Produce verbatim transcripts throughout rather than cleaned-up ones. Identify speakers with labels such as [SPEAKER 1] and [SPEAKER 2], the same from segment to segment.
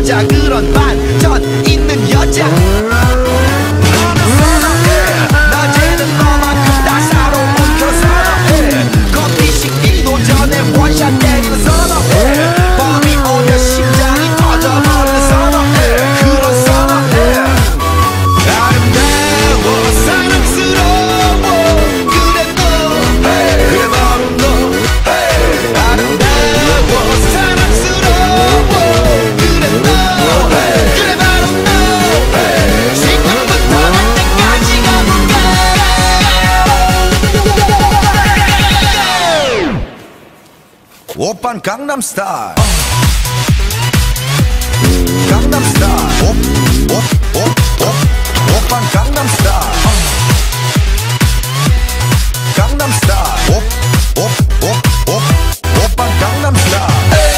[SPEAKER 1] 여자, 그런 반전 있는 여자. 너는 선호해, 낮에는 너만큼 따사로운 그런 선호해. 커피 식기도 전에 원샷 때리는 선호해. 밤이 오면 심장이 터져버리는 선호해. 그런 선호해. 아름다워 사랑스러워 그래 너, 그래 바로 너. 아름다워 사랑스러워 그래 너, 그래 바로 너. 지금부터 갈 때까지 가볼까. 오빤 강남스타일. 강남스타일. 오, 오, 오, 오. 오빤 강남스타일. 강남스타일. 오, 오, 오, 오. 오빤 강남스타일.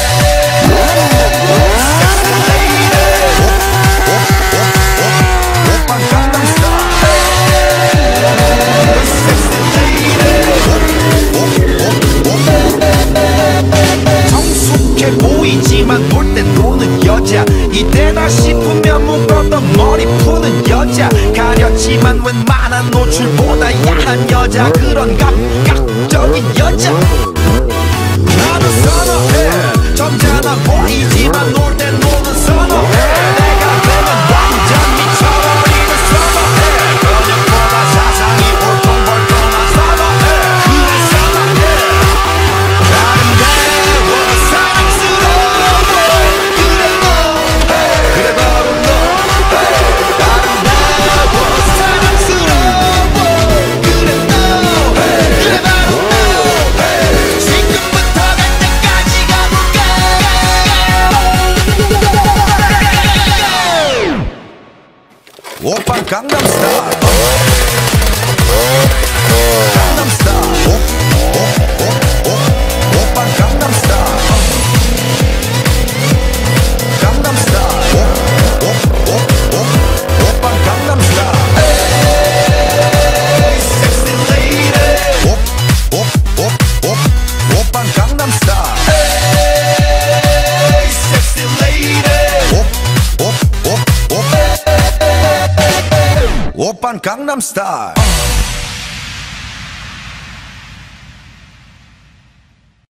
[SPEAKER 1] 성숙해 보이지만 놀 땐 노는 여자. 이때다 싶으면 묶었던 머리 푸는 여자. 가렸지만 웬만한 노출보다 야한 여자. 그런 감각적인 여자 나는 선호해. 점잖아 보이지만 놀 땐 노는 선호해. 내가 되면 완전 미쳐버리는 선호해. 근육보다 사상이 울퉁불퉁한 선호해. 그래 선호해. 아름다워 사랑스러워 그래 너, 그래 바로 너. 아름다워 사랑스러워 그래 너, 그래 바로 너. 지금부터 갈 때까지 가볼까. 오빤 강남스타일. 강남스타일. 오, 오, 오, 오. 오빤 강남스타일. 강남스타일. 오, 오, 오, 오. 오빤 강남스타일. 에이 섹시 레이디. 오, 오, 오, 오. 오빤 강남스타일. 에이 섹시 레이디. 오, 오, 오, 오. 오빤 강남스타일.